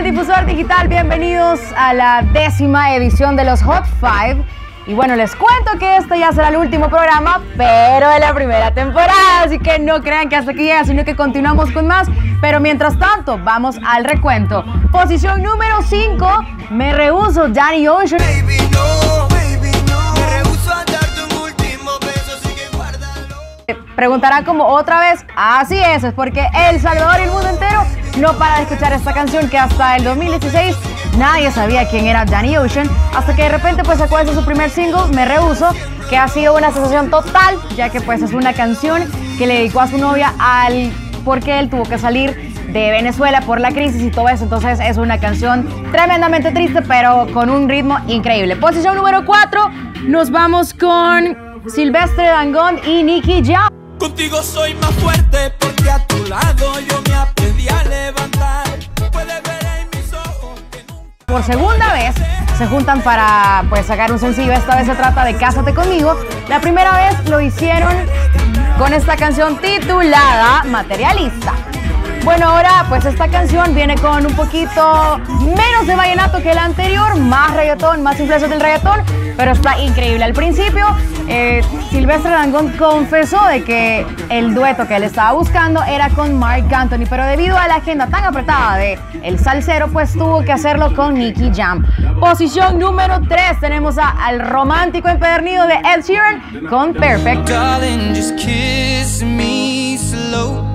Difusor Digital, bienvenidos a la 10ª edición de los Hot 5. Y bueno, les cuento que este ya será el último programa, pero de la primera temporada, así que no crean que hasta aquí llega, sino que continuamos con más. Pero mientras tanto, vamos al recuento. Posición número 5, Me Rehuso, Danny Ocean. Baby, no, me rehuso a darte un último beso, así que guárdalo. Preguntarán como otra vez, así es porque El Salvador y el mundo entero no para de escuchar esta canción que hasta el 2016 nadie sabía quién era Danny Ocean, hasta que de repente pues sacó ese su primer single, Me Rehuso, que ha sido una sensación total, ya que pues es una canción que le dedicó a su novia porque él tuvo que salir de Venezuela por la crisis y todo eso. Entonces es una canción tremendamente triste, pero con un ritmo increíble. Posición número 4, nos vamos con Silvestre Dangond y Nicky Jam. Contigo soy más fuerte porque a tu lado yo me aprendí a levantar. Puedes ver en mis ojos que nunca... Por segunda vez se juntan para pues sacar un sencillo. Esta vez se trata de Cásate Conmigo. La primera vez lo hicieron con esta canción titulada Materialista. Bueno, ahora pues esta canción viene con un poquito menos de vallenato que la anterior, más reggaetón, más influencias del reggaetón, pero está increíble. Al principio, Silvestre Dangond confesó de que el dueto que él estaba buscando era con Marc Anthony, pero debido a la agenda tan apretada de El Salsero, pues tuvo que hacerlo con Nicky Jam. Posición número 3, tenemos al romántico empedernido de Ed Sheeran con Perfect. Darling, just kiss me slow.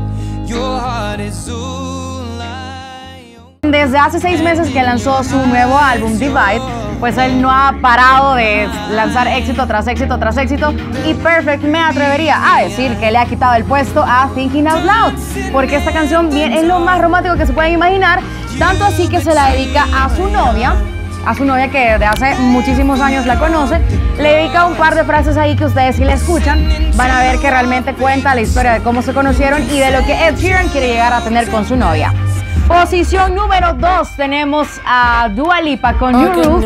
Desde hace 6 meses que lanzó su nuevo álbum Divide, pues él no ha parado de lanzar éxito tras éxito tras éxito, y Perfect me atrevería a decir que le ha quitado el puesto a Thinking Out Loud, porque esta canción es lo más romántico que se pueden imaginar, tanto así que se la dedica a su novia que desde hace muchísimos años la conoce. Le dedica un par de frases ahí que ustedes, si la escuchan, van a ver que realmente cuenta la historia de cómo se conocieron y de lo que Ed Sheeran quiere llegar a tener con su novia. Posición número 2, tenemos a Dua Lipa con New Rules.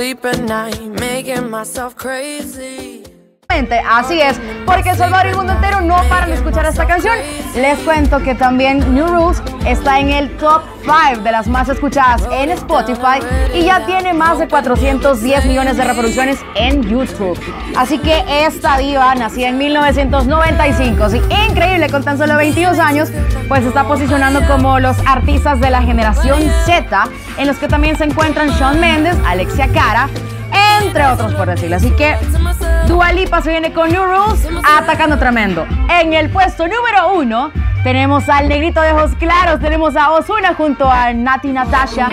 Así es, porque El Salvador y el mundo entero no paran de escuchar esta canción. Les cuento que también New Rules está en el top 5 de las más escuchadas en Spotify y ya tiene más de 410 millones de reproducciones en YouTube. Así que esta diva, nacida en 1995, sí, increíble, con tan solo 22 años, pues se está posicionando como los artistas de la generación Z, en los que también se encuentran Shawn Mendes, Alexia Cara, entre otros por decirlo. Así que Dua Lipa se viene con New Rules atacando tremendo. En el puesto número 1 tenemos al negrito de ojos claros, tenemos a Ozuna junto a Nati Natasha.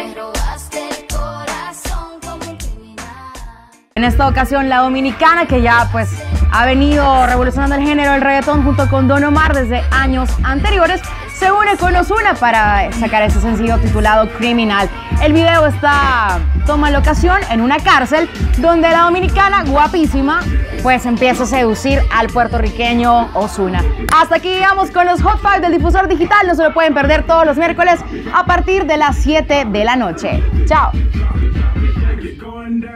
En esta ocasión la dominicana, que ya pues ha venido revolucionando el género del reggaetón junto con Don Omar desde años anteriores, se une con Ozuna para sacar ese sencillo titulado Criminal. El video toma locación en una cárcel donde la dominicana, guapísima, pues empieza a seducir al puertorriqueño Ozuna. Hasta aquí llegamos con los Hot 5 del Difusor Digital. No se lo pueden perder todos los miércoles a partir de las 7 de la noche. Chao.